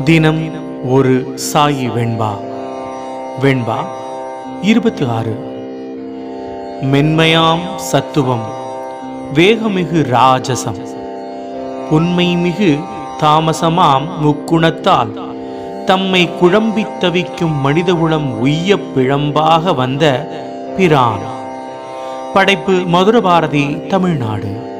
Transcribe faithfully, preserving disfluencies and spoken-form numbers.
தினம் ஒரு சாயி வெண்பா. வெண்பா இருபத்தி ஆறு. மென்மையாம் சத்துவம், வேகமிகு ராஜசம், புன்மைமிகு தாமசமாம் முக்குணத்தால் தம்மை குழம்பித் தவிக்கும் மனிதகுலம் உய்ய பிழம்பாக வந்த பிரான். படைப்பு மதுர பாரதி, தமிழ்நாடு.